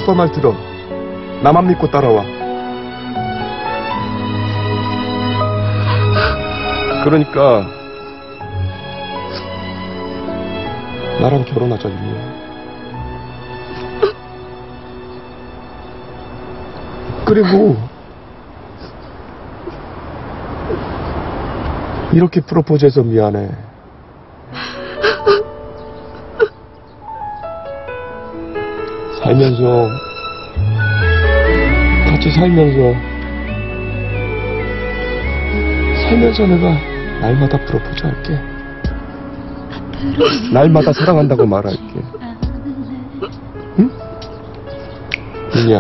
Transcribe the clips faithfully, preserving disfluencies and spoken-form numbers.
오빠 말 들어. 나만 믿고 따라와. 그러니까 나랑 결혼하자, 윤희야. 그리고 이렇게 프로포즈해서 미안해. 살면서 같이 살면서 살면서 내가 날마다 프로포즈 할게. 날마다 사랑한다고 말할게. 응? 윤희야.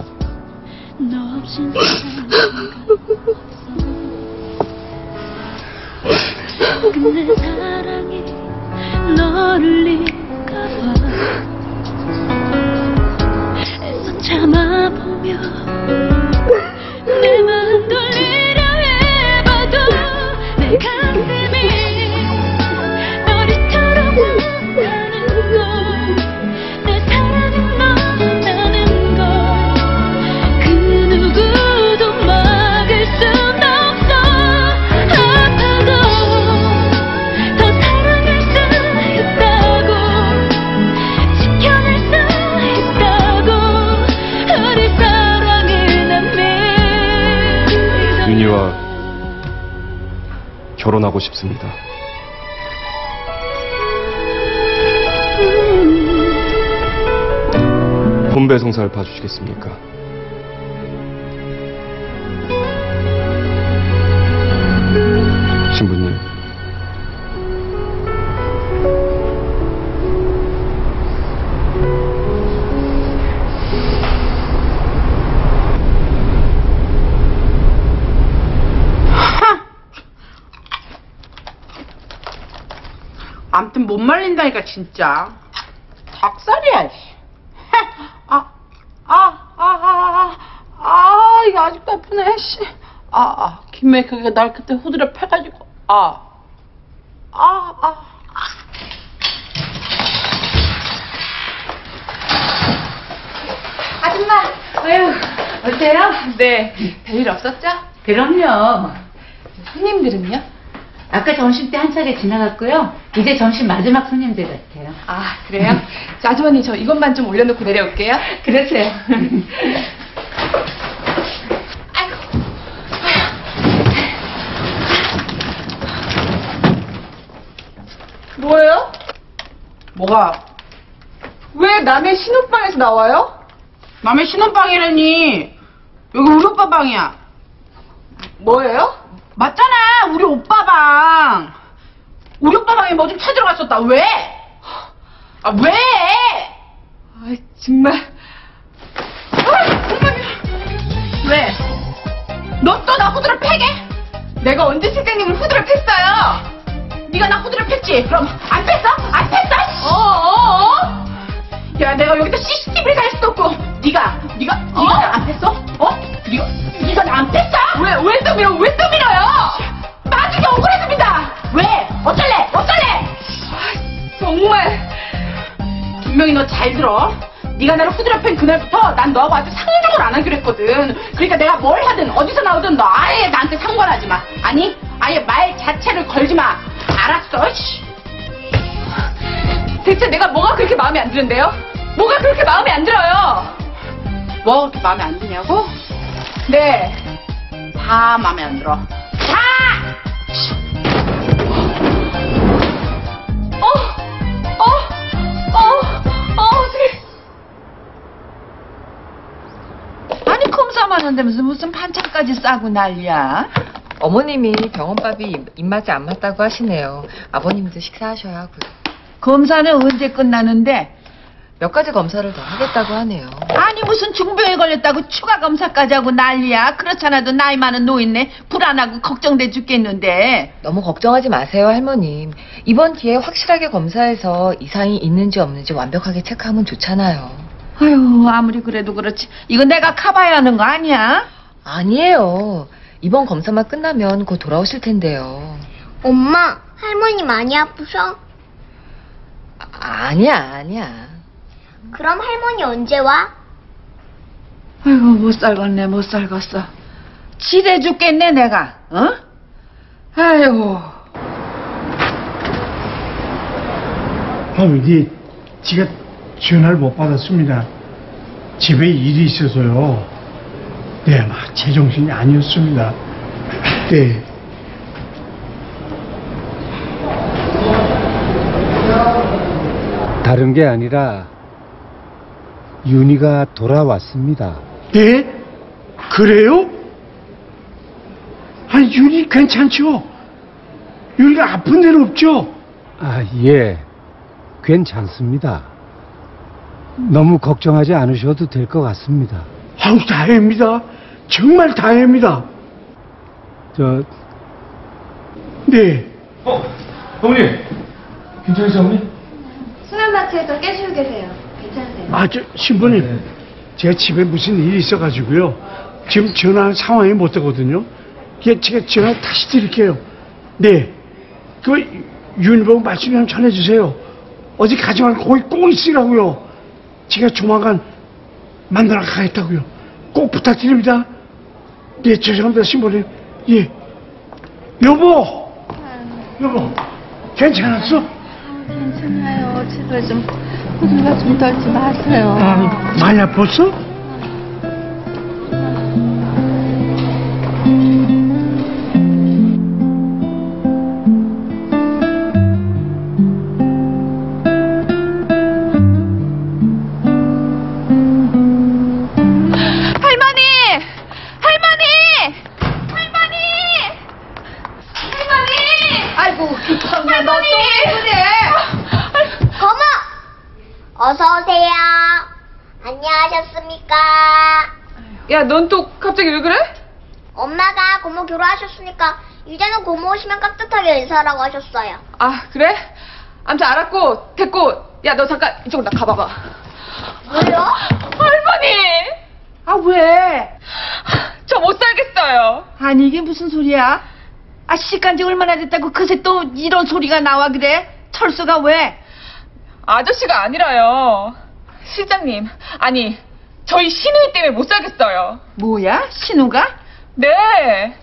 근데 사랑이 너를 잃까봐 애써 참아보며 내 마음 돌리려 해봐도 내 가슴이 너리처럼 아파하는 걸, 내 사랑은 너라는 걸 그 누구도 막을 순 없어. 아파도 더 사랑할 수 있다고, 지켜낼 수 있다고, 우리 사랑을 난 믿어. 윤희와 결혼하고 싶습니다. 혼배 성사를 봐주시겠습니까? 신부님. 아무튼 못 말린다니까 진짜. 닭살이야. 아, 아, 아, 아, 아, 아, 이거 아직도 아프네. 씨. 아, 아, 김메이커가 날 그때 후드려 패가지고. 아, 아, 아. 아줌마, 아유, 어때요? 네. 별일 없었죠? 그럼요. 손님들은요? 아까 점심 때 한 차례 지나갔고요. 이제 점심 마지막 손님들 같아요. 아, 그래요? 자, 아주머니, 저 이것만 좀 올려놓고 내려올게요. 그러세요. 아이고. 뭐예요? 뭐가? 왜 남의 신혼방에서 나와요? 남의 신혼방이라니. 여기 우리 오빠 방이야. 뭐예요? 맞잖아, 우리 오빠 방. 우리 오빠 방에 뭐 좀 찾으러 갔었다. 왜? 아, 왜? 아, 정말. 아, 정말. 왜? 너 또 나 후드를 패게? 내가 언제 실장님을 후드를 팼어요? 네가 나 후드를 팼지? 그럼 안 뺐어? 안 뺐어? 어어어? 야, 내가 여기다 씨씨티비를 갈 수도 없고. 네가, 네가, 네가 어? 나 안 뺐어? 어? 네가, 네가 나 안 뺐어? 왜, 왜 또 밀어, 왜 또 밀어요? 나중에 억울해집니다. 왜? 어쩔래? 어쩔래? 정말. 분명히 너 잘 들어. 네가 나를 후드려 팬 그날부터 난 너하고 아주 상종을 안 하기로 했거든. 그러니까 내가 뭘 하든 어디서 나오든 너 아예 나한테 상관하지 마. 아니, 아예 말 자체를 걸지 마. 알았어? 씨. 대체 내가 뭐가 그렇게 마음에 안 드는데요? 뭐가 그렇게 마음에 안 들어요? 뭐 그렇게 마음에 안 드냐고? 네. 다 마음에 안 들어. 다! 어, 어, 어, 어, 어떡해. 아니 검사만 한다면서 무슨 반찬까지 싸고 난리야? 어머님이 병원밥이 입맛에 안 맞다고 하시네요. 아버님도 식사하셔야 하고요. 검사는 언제 끝나는데? 몇 가지 검사를 더 하겠다고 하네요. 아니 무슨 중병에 걸렸다고 추가 검사까지 하고 난리야. 그렇잖아도 나이 많은 노인네 불안하고 걱정돼 죽겠는데. 너무 걱정하지 마세요, 할머님. 이번 기회에 확실하게 검사해서 이상이 있는지 없는지 완벽하게 체크하면 좋잖아요. 아유 아무리 그래도 그렇지 이거 내가 가봐야 하는 거 아니야? 아니에요. 이번 검사만 끝나면 곧 돌아오실 텐데요. 엄마, 할머니 많이 아프셔? 아, 아니야, 아니야. 그럼 할머니 언제 와? 아이고 못 살겠네 못 살겠어. 지대 죽겠네 내가. 어? 아이고. 어머니, 제가 전화를 못 받았습니다. 집에 일이 있어서요. 네, 막 제정신이 아니었습니다. 네. 다른 게 아니라 윤희가 돌아왔습니다. 네? 그래요? 아니, 윤이 괜찮죠? 윤이가 아픈 데는 없죠? 아, 예. 괜찮습니다. 너무 걱정하지 않으셔도 될 것 같습니다. 아우, 다행입니다. 정말 다행입니다. 저, 네. 어, 어머니. 괜찮으세요, 어머니? 수면마취에서 깨시고 계세요. 괜찮으세요? 아, 저, 신부님. 제가 집에 무슨 일이 있어가지고요. 지금 전화할 상황이 못 되거든요. 예, 제가 전화 다시 드릴게요. 네. 그, 윤보고 말씀 좀 전해주세요. 어디 가지 말고 거기 꼭 있으라고요. 제가 조만간 만나러 가겠다고요. 꼭 부탁드립니다. 네, 죄송합니다, 신부님. 예. 여보! 여보, 괜찮았어? 괜찮아요. 제발 좀 호들갑 좀 떨지 마세요. 아, 많이 아팠어? 할머니! 할머니! 할머니! 할머니! 아이고 기청야 너 또 왜 그래? 고모! 어서오세요. 안녕하셨습니까? 야, 넌 또 갑자기 왜 그래? 엄마가 고모 결혼하셨으니까 이제는 고모 오시면 깍듯하게 인사하라고 하셨어요. 아, 그래? 아무튼 알았고, 됐고. 야, 너 잠깐 이쪽으로 나 가봐봐. 왜요? 할머니! 아 왜? 저 못 살겠어요. 아니 이게 무슨 소리야? 아 시간 지 얼마나 됐다고 그새 또 이런 소리가 나와 그래? 철수가 왜? 아저씨가 아니라요. 실장님, 아니, 저희 신우이 때문에 못 살겠어요. 뭐야? 신우가? 네.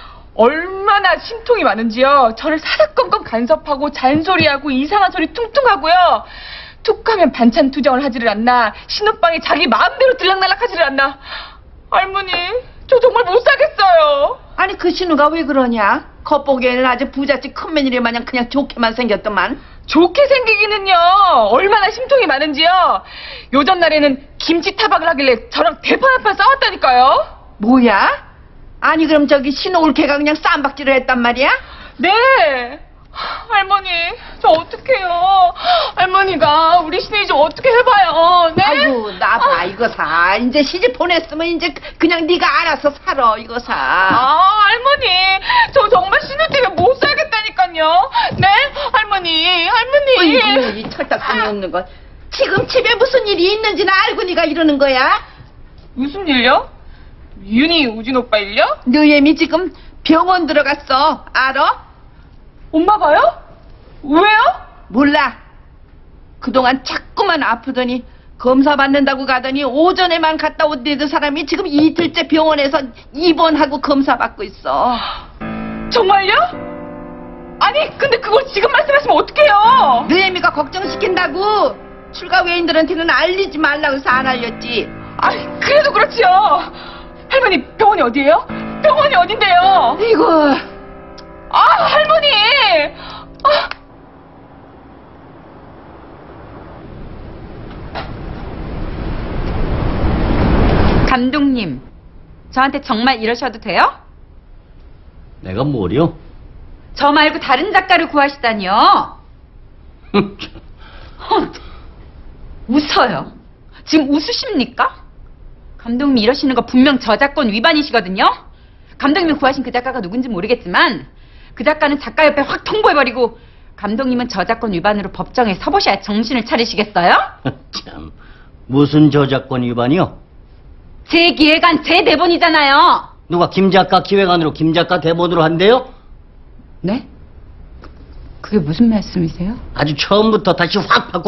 얼마나 심통이 많은지요. 저를 사사건건 간섭하고 잔소리하고 이상한 소리 퉁퉁하고요. 툭하면 반찬 투정을 하지를 않나. 신우방에 자기 마음대로 들락날락하지를 않나. 할머니, 저 정말 못 살겠어요. 아니 그 신우가 왜 그러냐? 겉보기에는 아주 부잣집 큰 며느리 마냥 그냥 좋게만 생겼더만. 좋게 생기기는요. 얼마나 심통이 많은지요. 요전 날에는 김치 타박을 하길래 저랑 대판 한 판 싸웠다니까요. 뭐야? 아니 그럼 저기 신우 올케가 그냥 쌈박질을 했단 말이야? 네. 할머니, 저 어떡해요. 할머니가 우리 신우이 좀 어떻게 해봐요. 네? 아이고 나봐 이거 사 이제 시집 보냈으면 이제 그냥 네가 알아서 살아 이거 사. 아, 할머니, 저 정말 신우 때문에 못 살겠다니까요. 네? 할머니, 할머니. 어이구 이 철딱선이 없는 것. 지금 집에 무슨 일이 있는지는 알고 네가 이러는 거야? 무슨 일요? 윤희 우진 오빠 일요? 너애미 지금 병원 들어갔어. 알아? 엄마가요? 왜요? 몰라. 그동안 자꾸만 아프더니 검사 받는다고 가더니 오전에만 갔다 온데도 사람이 지금 이틀째 병원에서 입원하고 검사 받고 있어. 정말요? 아니, 근데 그걸 지금 말씀하시면 어떡해요? 너애미가 걱정시킨다고 출가 외인들한테는 알리지 말라고 해서 안 알렸지. 아니, 그래도 그렇지요. 할머니, 병원이 어디예요? 병원이 어딘데요? 이거 아, 할머니! 아. 감독님, 저한테 정말 이러셔도 돼요? 내가 뭐려? 저 말고 다른 작가를 구하시다니요. 헛, 웃어요. 지금 웃으십니까? 감독님 이러시는 거 분명 저작권 위반이시거든요. 감독님이 구하신 그 작가가 누군지 모르겠지만 그 작가는 작가협회 확 통보해버리고 감독님은 저작권 위반으로 법정에 서보셔야 정신을 차리시겠어요? 참, 무슨 저작권 위반이요? 제 기획안 제 대본이잖아요. 누가 김 작가 기획안으로 김 작가 대본으로 한대요? 네? 그게 무슨 말씀이세요? 아주 처음부터 다시 확 바꿔